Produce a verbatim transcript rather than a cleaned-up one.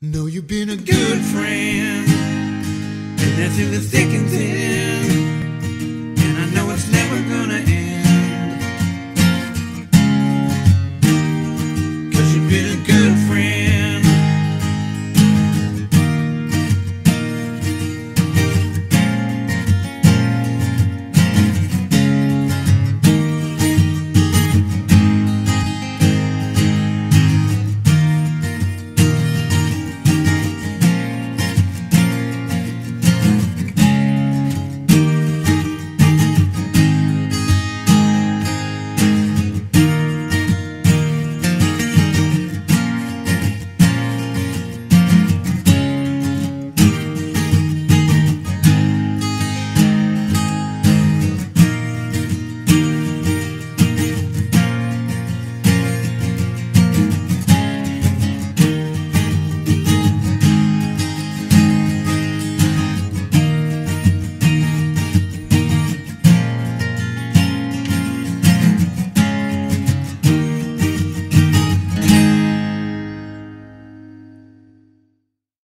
Know you've been a good friend, and that's in the thick and thin.